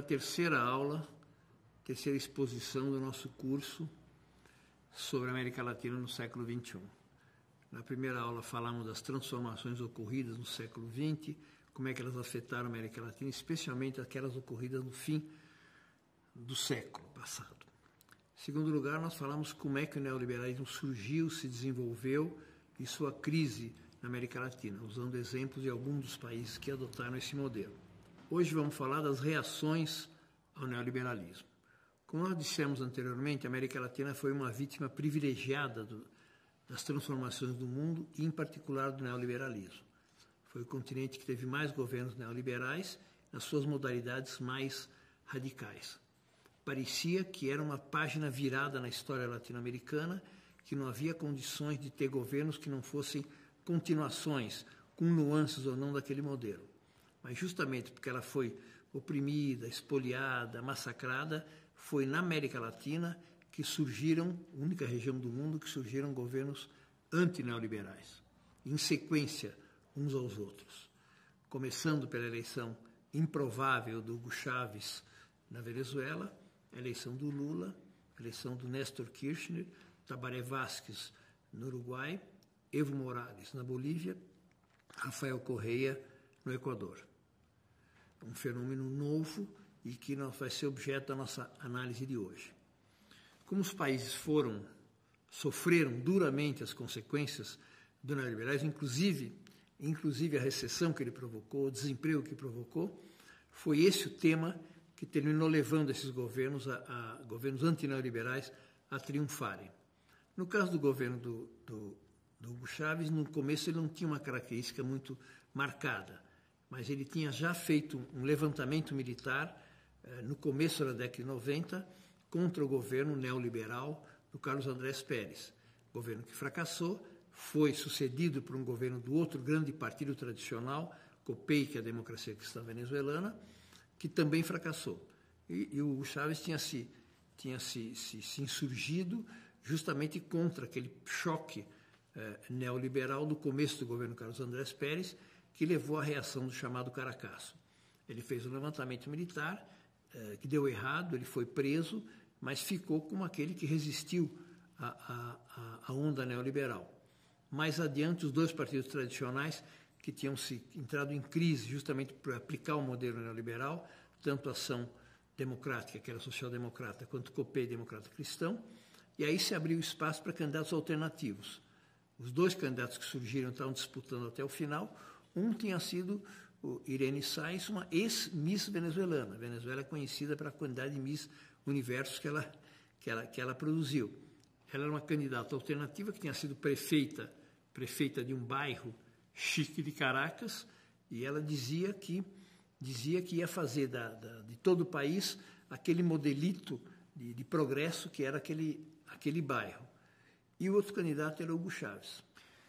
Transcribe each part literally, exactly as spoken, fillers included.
a terceira aula, terceira exposição do nosso curso sobre a América Latina no século vinte e um. Na primeira aula falamos das transformações ocorridas no século vinte, como é que elas afetaram a América Latina, especialmente aquelas ocorridas no fim do século passado. Em segundo lugar, nós falamos como é que o neoliberalismo surgiu, se desenvolveu e sua crise na América Latina, usando exemplos de alguns dos países que adotaram esse modelo. Hoje vamos falar das reações ao neoliberalismo. Como nós dissemos anteriormente, a América Latina foi uma vítima privilegiada do, das transformações do mundo e, em particular, do neoliberalismo. Foi o continente que teve mais governos neoliberais nas suas modalidades mais radicais. Parecia que era uma página virada na história latino-americana, que não havia condições de ter governos que não fossem continuações, com nuances ou não daquele modelo. Mas justamente porque ela foi oprimida, espoliada, massacrada, foi na América Latina que surgiram, única região do mundo, que surgiram governos antineoliberais, em sequência uns aos outros. Começando pela eleição improvável do Hugo Chávez na Venezuela, a eleição do Lula, a eleição do Néstor Kirchner, Tabaré Vázquez no Uruguai, Evo Morales na Bolívia, Rafael Correa no Equador. Um fenômeno novo e que vai ser objeto da nossa análise de hoje. Como os países foram, sofreram duramente as consequências do neoliberalismo, inclusive, inclusive a recessão que ele provocou, o desemprego que provocou, foi esse o tema que terminou levando esses governos, a, a governos antineoliberais, a triunfarem. No caso do governo do, do, do Hugo Chávez, no começo ele não tinha uma característica muito marcada, mas ele tinha já feito um levantamento militar eh, no começo da década de noventa contra o governo neoliberal do Carlos Andrés Pérez. Governo que fracassou, foi sucedido por um governo do outro grande partido tradicional, COPEI, que é a Democracia Cristã Venezuelana, que também fracassou. E, e o Hugo Chávez tinha, se, tinha se, se, se insurgido justamente contra aquele choque eh, neoliberal do começo do governo Carlos Andrés Pérez, que levou à reação do chamado Caracaço. Ele fez um levantamento militar eh, que deu errado, ele foi preso, mas ficou como aquele que resistiu à, à, à onda neoliberal. Mais adiante, os dois partidos tradicionais que tinham se entrado em crise justamente para aplicar o modelo neoliberal, tanto a Ação Democrática, que era social-democrata, quanto o COPEI, democrata cristão, e aí se abriu espaço para candidatos alternativos. Os dois candidatos que surgiram estavam disputando até o final. Um tinha sido o Irene Sáenz, uma ex-Miss venezuelana. A Venezuela é conhecida pela quantidade de Miss Universos que ela, que ela, que ela produziu. Ela era uma candidata alternativa que tinha sido prefeita, prefeita de um bairro chique de Caracas, e ela dizia que, dizia que ia fazer da, da, de todo o país aquele modelito de, de progresso que era aquele, aquele bairro. E o outro candidato era o Hugo Chávez.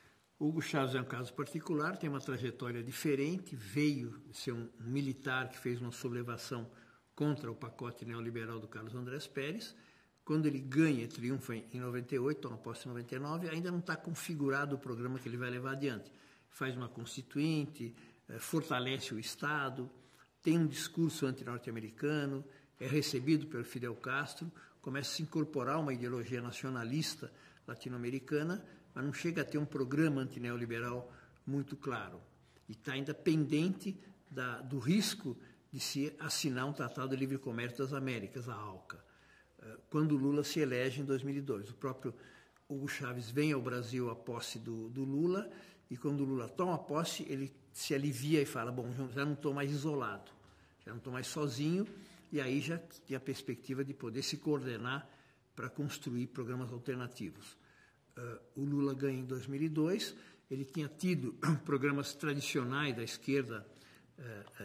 O Hugo Chávez é um caso particular, tem uma trajetória diferente, veio ser um, um militar que fez uma sublevação contra o pacote neoliberal do Carlos Andrés Pérez. Quando ele ganha, triunfa em noventa e oito, toma posse em noventa e nove, ainda não está configurado o programa que ele vai levar adiante. Faz uma constituinte, fortalece o Estado, tem um discurso anti-norte-americano, é recebido pelo Fidel Castro, começa a se incorporar uma ideologia nacionalista latino-americana, mas não chega a ter um programa antineoliberal muito claro. E está ainda pendente da, do risco de se assinar um Tratado de Livre Comércio das Américas, a ALCA, quando Lula se elege em dois mil e dois. O próprio Hugo Chávez vem ao Brasil à posse do, do Lula, e quando o Lula toma posse, ele se alivia e fala, bom, já não estou mais isolado, já não estou mais sozinho, e aí já tem a perspectiva de poder se coordenar para construir programas alternativos. Uh, o Lula ganha em dois mil e dois, ele tinha tido programas tradicionais da esquerda uh,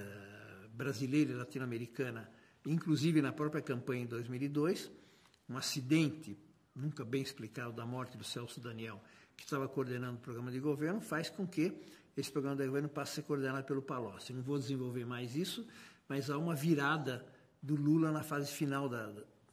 uh, brasileira e latino-americana, inclusive na própria campanha em dois mil e dois, um acidente nunca bem explicado da morte do Celso Daniel, que estava coordenando o programa de governo, faz com que esse programa de governo passe a ser coordenado pelo Palocci. Não vou desenvolver mais isso, mas há uma virada do Lula na fase final da,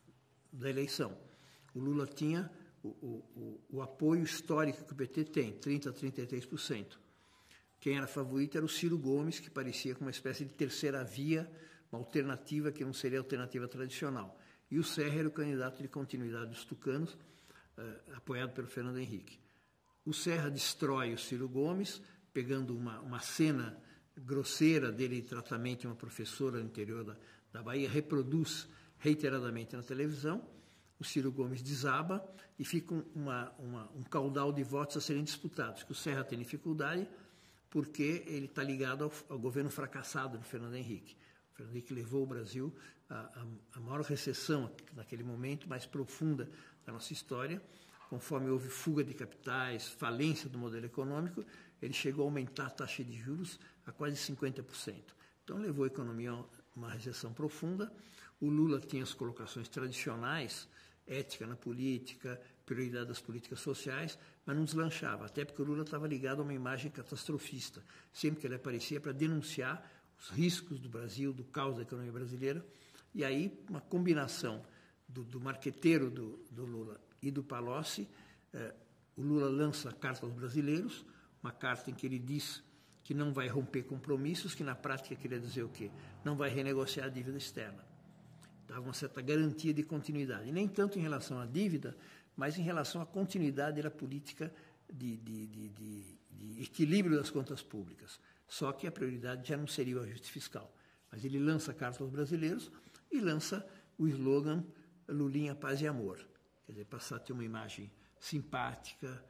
da eleição. O Lula tinha o, o, o apoio histórico que o P T tem, trinta a trinta e três por cento. Quem era favorito era o Ciro Gomes, que parecia com uma espécie de terceira via uma alternativa que não seria a alternativa tradicional. E o Serra era o candidato de continuidade dos tucanos, uh, apoiado pelo Fernando Henrique. O Serra destrói o Ciro Gomes, pegando uma, uma cena grosseira dele de tratamento de uma professora no interior da, da Bahia, reproduz reiteradamente na televisão. O Ciro Gomes desaba e fica uma, uma, um caudal de votos a serem disputados, que o Serra tem dificuldade porque ele está ligado ao, ao governo fracassado do Fernando Henrique. O Fernando Henrique levou o Brasil à, à maior recessão naquele momento, mais profunda da nossa história. Conforme houve fuga de capitais, falência do modelo econômico, ele chegou a aumentar a taxa de juros a quase cinquenta por cento. Então levou a economia a uma recessão profunda. O Lula tinha as colocações tradicionais, ética na política, prioridade das políticas sociais, mas não deslanchava, até porque o Lula estava ligado a uma imagem catastrofista. Sempre que ele aparecia para denunciar os riscos do Brasil, do caos da economia brasileira, e aí uma combinação do, do marqueteiro do, do Lula e do Palocci, eh, o Lula lança a Carta aos Brasileiros, uma carta em que ele diz que não vai romper compromissos, que na prática queria dizer o quê? Não vai renegociar a dívida externa. Dava uma certa garantia de continuidade, e nem tanto em relação à dívida, mas em relação à continuidade da política de, de, de, de, de equilíbrio das contas públicas. Só que a prioridade já não seria o ajuste fiscal. Mas ele lança a Carta aos Brasileiros e lança o slogan Lulinha, Paz e Amor. Quer dizer, passar a ter uma imagem simpática,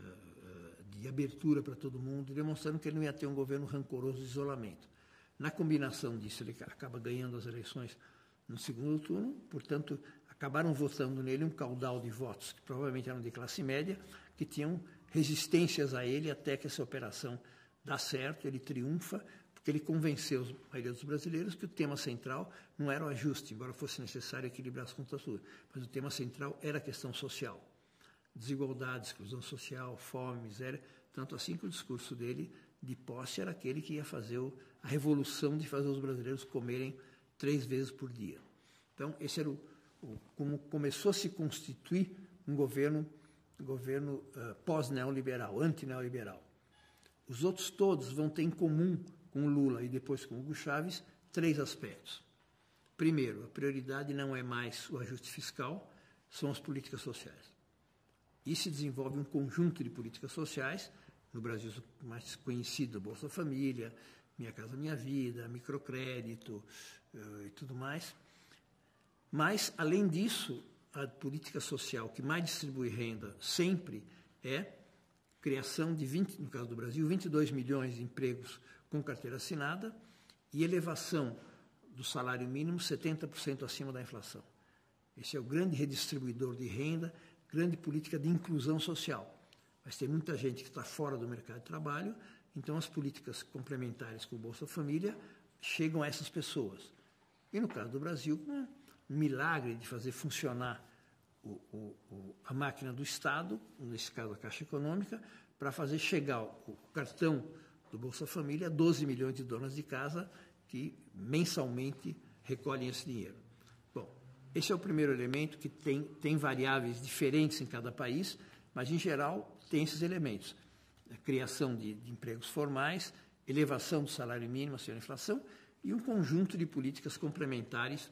de abertura para todo mundo, demonstrando que ele não ia ter um governo rancoroso de isolamento. Na combinação disso, ele acaba ganhando as eleições no segundo turno, portanto, acabaram votando nele um caudal de votos que provavelmente eram de classe média, que tinham resistências a ele até que essa operação dá certo, ele triunfa, porque ele convenceu a maioria dos brasileiros que o tema central não era o ajuste, embora fosse necessário equilibrar as contas públicas, mas o tema central era a questão social. Desigualdade, exclusão social, fome, miséria, tanto assim que o discurso dele de posse era aquele que ia fazer o, a revolução de fazer os brasileiros comerem três vezes por dia. Então, esse era o, o como começou a se constituir um governo, um governo uh, pós-neoliberal, anti-neoliberal. Os outros todos vão ter em comum com o Lula e depois com o Hugo Chávez três aspectos. Primeiro, a prioridade não é mais o ajuste fiscal, são as políticas sociais. E se desenvolve um conjunto de políticas sociais, no Brasil mais conhecido, Bolsa Família, Minha Casa Minha Vida, microcrédito uh, e tudo mais. Mas, além disso, a política social que mais distribui renda sempre é criação de, vinte, no caso do Brasil, vinte e dois milhões de empregos com carteira assinada e elevação do salário mínimo setenta por cento acima da inflação. Esse é o grande redistribuidor de renda, grande política de inclusão social. Mas tem muita gente que está fora do mercado de trabalho, então as políticas complementares com o Bolsa Família chegam a essas pessoas. E no caso do Brasil, um milagre de fazer funcionar o, o, o, a máquina do Estado, nesse caso a Caixa Econômica, para fazer chegar o, o cartão do Bolsa Família a doze milhões de donas de casa que mensalmente recolhem esse dinheiro. Bom, esse é o primeiro elemento que tem, tem variáveis diferentes em cada país, mas em geral tem esses elementos. A criação de, de empregos formais, elevação do salário mínimo acima da inflação e um conjunto de políticas complementares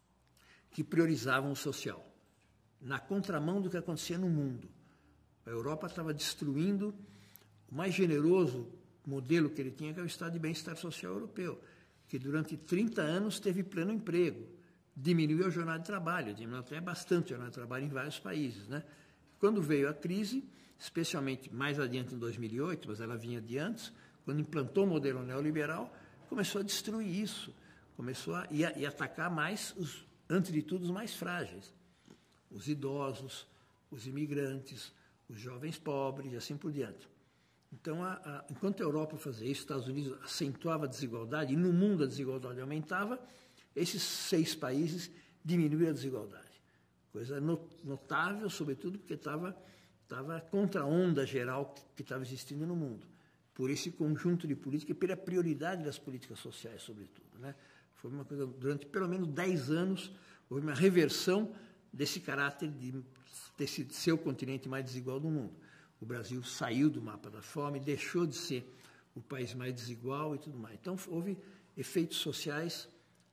que priorizavam o social, na contramão do que acontecia no mundo. A Europa estava destruindo o mais generoso modelo que ele tinha, que é o Estado de Bem-Estar Social Europeu, que durante trinta anos teve pleno emprego, diminuiu a jornada de trabalho, diminuiu até bastante a jornada de trabalho em vários países, né? Quando veio a crise, especialmente mais adiante em dois mil e oito, mas ela vinha de antes, quando implantou o modelo neoliberal, começou a destruir isso, começou a, e a, e atacar mais, os, antes de tudo, os mais frágeis, os idosos, os imigrantes, os jovens pobres e assim por diante. Então, a, a, enquanto a Europa fazia isso, os Estados Unidos acentuava a desigualdade, e no mundo a desigualdade aumentava, esses seis países diminuíram a desigualdade. Coisa notável, sobretudo porque estava estava contra a onda geral que estava existindo no mundo, por esse conjunto de políticas e pela prioridade das políticas sociais, sobretudo, né? Foi uma coisa, durante pelo menos dez anos, houve uma reversão desse caráter de, desse, de ser o continente mais desigual do mundo. O Brasil saiu do mapa da fome, deixou de ser o país mais desigual e tudo mais. Então, houve efeitos sociais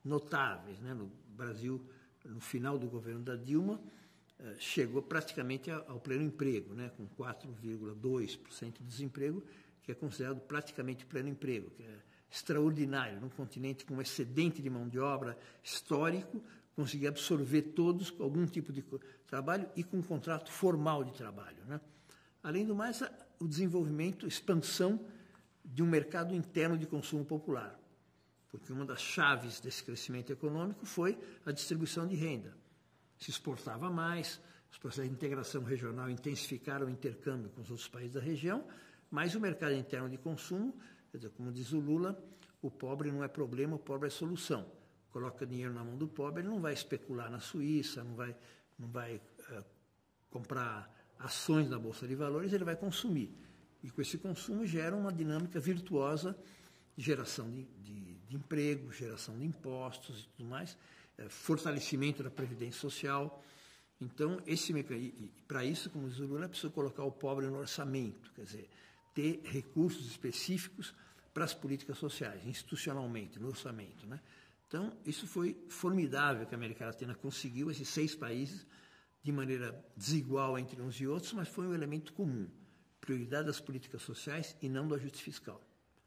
notáveis, né? No Brasil, no final do governo da Dilma, chegou praticamente ao pleno emprego, né? Com quatro vírgula dois por cento de desemprego, que é considerado praticamente pleno emprego, que é extraordinário. Num continente com um excedente de mão de obra histórico, conseguir absorver todos com algum tipo de trabalho e com um contrato formal de trabalho, né? Além do mais, o desenvolvimento, expansão de um mercado interno de consumo popular, porque uma das chaves desse crescimento econômico foi a distribuição de renda. Se exportava mais, os processos de integração regional intensificaram o intercâmbio com os outros países da região, mas o mercado interno de consumo, quer dizer, como diz o Lula, o pobre não é problema, o pobre é solução. Coloca dinheiro na mão do pobre, ele não vai especular na Suíça, não vai, não vai uh, comprar ações na Bolsa de Valores, ele vai consumir. E com esse consumo gera uma dinâmica virtuosa de geração de, de, de emprego, geração de impostos e tudo mais, é, fortalecimento da Previdência Social. Então, esse mecanismo, para isso, como diz o Lula, é preciso colocar o pobre no orçamento, quer dizer, ter recursos específicos para as políticas sociais, institucionalmente, no orçamento, né? Então, isso foi formidável que a América Latina conseguiu, esses seis países, de maneira desigual entre uns e outros, mas foi um elemento comum, prioridade das políticas sociais e não do ajuste fiscal.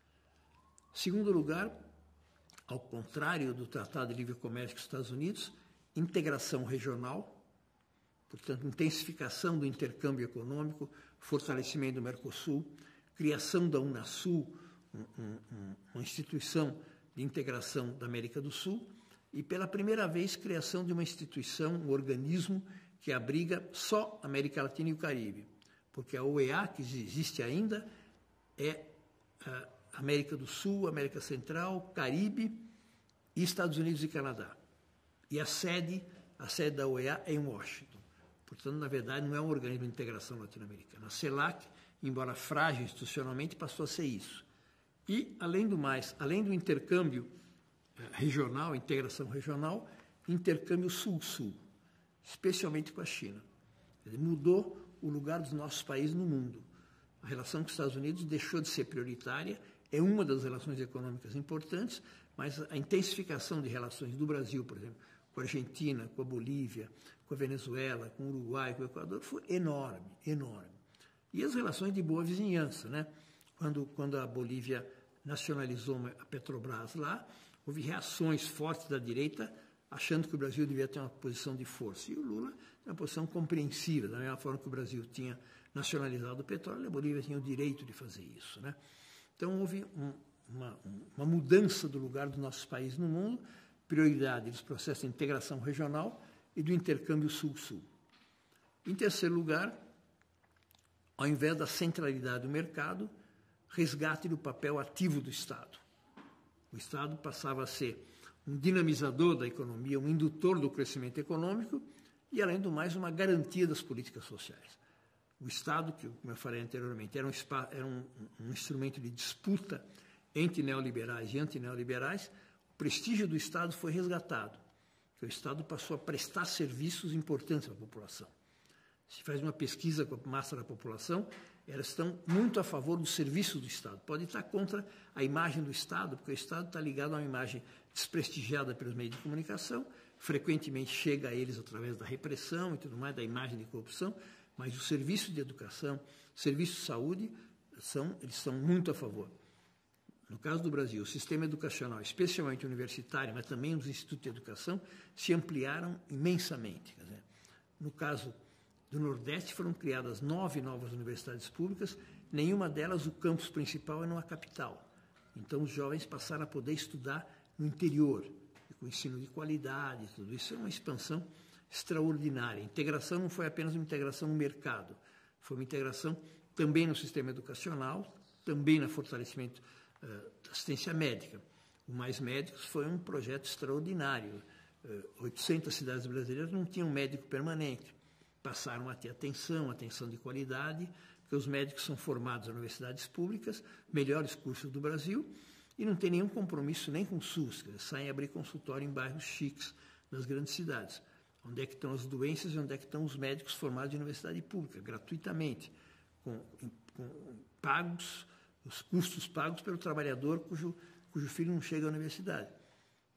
Segundo lugar, ao contrário do Tratado de Livre Comércio com os Estados Unidos, integração regional, portanto, intensificação do intercâmbio econômico, fortalecimento do Mercosul, criação da Unasul, um, um, uma instituição de integração da América do Sul, e pela primeira vez criação de uma instituição, um organismo que abriga só a América Latina e o Caribe, porque a O E A, que existe ainda, é a América do Sul, América Central, Caribe e Estados Unidos e Canadá. E a sede, a sede da O E A é em Washington. Portanto, na verdade, não é um organismo de integração latino-americana. A CELAC, embora frágil institucionalmente, passou a ser isso. E, além do mais, além do intercâmbio regional, integração regional, intercâmbio sul-sul, especialmente com a China. Ele mudou o lugar dos nossos países no mundo. A relação com os Estados Unidos deixou de ser prioritária, é uma das relações econômicas importantes, mas a intensificação de relações do Brasil, por exemplo, com a Argentina, com a Bolívia, com a Venezuela, com o Uruguai, com o Equador, foi enorme, enorme. E as relações de boa vizinhança, né? Quando, quando a Bolívia nacionalizou a Petrobras lá, houve reações fortes da direita, achando que o Brasil devia ter uma posição de força. E o Lula tem uma posição compreensiva, da mesma forma que o Brasil tinha nacionalizado o petróleo, a Bolívia tinha o direito de fazer isso, né? Então, houve um, uma, uma mudança do lugar dos nossos países no mundo, prioridade dos processos de integração regional e do intercâmbio sul-sul. Em terceiro lugar, ao invés da centralidade do mercado, resgate do papel ativo do Estado. O Estado passava a ser um dinamizador da economia, um indutor do crescimento econômico e, além do mais, uma garantia das políticas sociais. O Estado, que, como eu falei anteriormente, era um, era um, um instrumento de disputa entre neoliberais e antineoliberais, o prestígio do Estado foi resgatado, porque o Estado passou a prestar serviços importantes à população. Se faz uma pesquisa com a massa da população, elas estão muito a favor do serviço do Estado. Pode estar contra a imagem do Estado, porque o Estado está ligado a uma imagem desprestigiada pelos meios de comunicação, frequentemente chega a eles através da repressão e tudo mais, da imagem de corrupção, mas o serviço de educação, serviço de saúde, são, eles são muito a favor. No caso do Brasil, o sistema educacional, especialmente universitário, mas também os institutos de educação, se ampliaram imensamente. Quer dizer, no caso do Nordeste, foram criadas nove novas universidades públicas, nenhuma delas o campus principal é numa capital. Então, os jovens passaram a poder estudar no interior, com ensino de qualidade, tudo isso é uma expansão extraordinária. A integração não foi apenas uma integração no mercado, foi uma integração também no sistema educacional, também no fortalecimento uh, da assistência médica. O Mais Médicos foi um projeto extraordinário. Uh, oitocentas cidades brasileiras não tinham médico permanente. Passaram a ter atenção, atenção de qualidade, porque os médicos são formados em universidades públicas, melhores cursos do Brasil, e não tem nenhum compromisso nem com o SUS, eles saem abrir consultório em bairros chiques nas grandes cidades. Onde é que estão as doenças e onde é que estão os médicos formados em universidade pública, gratuitamente, com, com pagos, os custos pagos pelo trabalhador cujo, cujo filho não chega à universidade.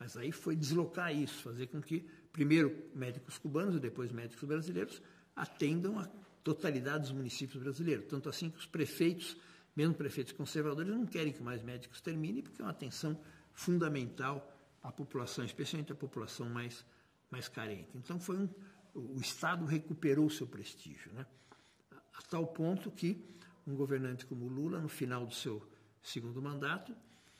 Mas aí foi deslocar isso, fazer com que, primeiro, médicos cubanos e depois médicos brasileiros atendam a totalidade dos municípios brasileiros. Tanto assim que os prefeitos, mesmo prefeitos conservadores, não querem que mais médicos terminem, porque é uma atenção fundamental à população, especialmente à população mais, mais carente. Então, foi um, o Estado recuperou o seu prestígio, né? A, a tal ponto que um governante como Lula, no final do seu segundo mandato,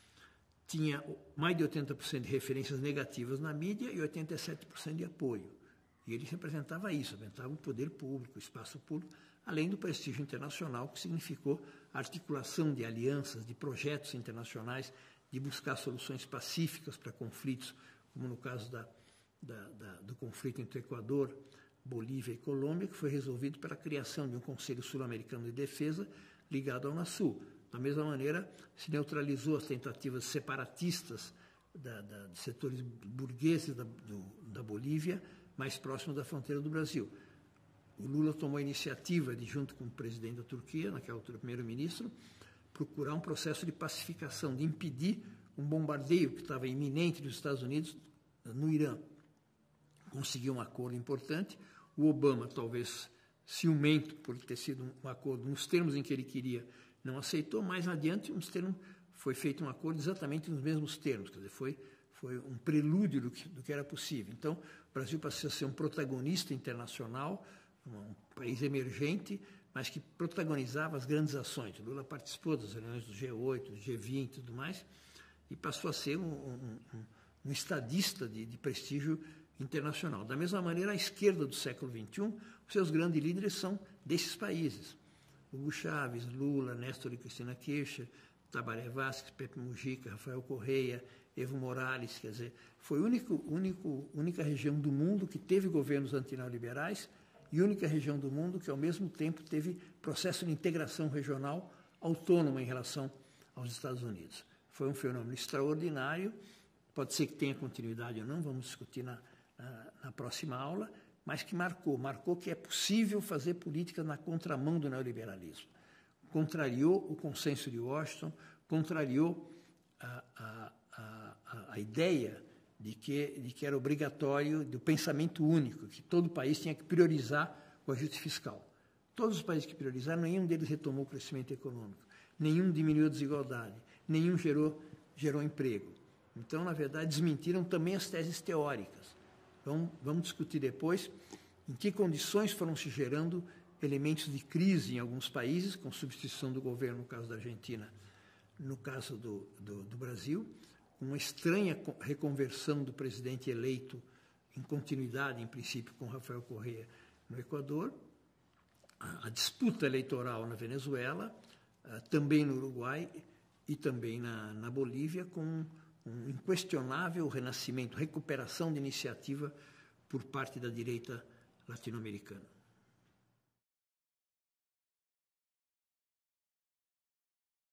tinha mais de oitenta por cento de referências negativas na mídia e oitenta e sete por cento de apoio. E ele representava isso, representava o poder público, o espaço público, além do prestígio internacional, que significou a articulação de alianças, de projetos internacionais, de buscar soluções pacíficas para conflitos, como no caso da, da, da, do conflito entre Equador, Bolívia e Colômbia, que foi resolvido pela criação de um Conselho Sul-Americano de Defesa ligado ao UNASUL. Da mesma maneira, se neutralizou as tentativas separatistas da, da, de setores burgueses da, do, da Bolívia, mais próximo da fronteira do Brasil. O Lula tomou a iniciativa de, junto com o presidente da Turquia, naquela altura primeiro-ministro, procurar um processo de pacificação, de impedir um bombardeio que estava iminente dos Estados Unidos no Irã. Conseguiu um acordo importante. O Obama, talvez ciumento por ter sido um acordo nos termos em que ele queria, não aceitou. Mais adiante, uns termos, foi feito um acordo exatamente nos mesmos termos, quer dizer, foi, foi um prelúdio do que, do que era possível. Então, o Brasil passou a ser um protagonista internacional, um país emergente, mas que protagonizava as grandes ações. O Lula participou das reuniões do G oito, do G vinte e tudo mais, e passou a ser um, um, um, um estadista de, de prestígio internacional. Da mesma maneira, a esquerda do século vinte e um, os seus grandes líderes são desses países. Hugo Chávez, Lula, Néstor e Cristina Kirchner, Tabaré Vázquez, Pepe Mujica, Rafael Correia, Evo Morales, quer dizer, foi a único, único, única região do mundo que teve governos antineoliberais e única região do mundo que, ao mesmo tempo, teve processo de integração regional autônoma em relação aos Estados Unidos. Foi um fenômeno extraordinário, pode ser que tenha continuidade ou não, vamos discutir na, na, na próxima aula, mas que marcou, marcou que é possível fazer política na contramão do neoliberalismo. Contrariou o consenso de Washington, contrariou a, a, a, a ideia de que, de que era obrigatório, do pensamento único, que todo país tinha que priorizar o ajuste fiscal. Todos os países que priorizaram, nenhum deles retomou o crescimento econômico, nenhum diminuiu a desigualdade, nenhum gerou, gerou emprego. Então, na verdade, desmentiram também as teses teóricas. Então, vamos discutir depois em que condições foram se gerando elementos de crise em alguns países, com substituição do governo, no caso da Argentina, no caso do, do, do Brasil, uma estranha reconversão do presidente eleito em continuidade, em princípio, com Rafael Correa no Equador, a, a disputa eleitoral na Venezuela, a, também no Uruguai e também na, na Bolívia, com um inquestionável renascimento, recuperação de iniciativa por parte da direita latino-americana.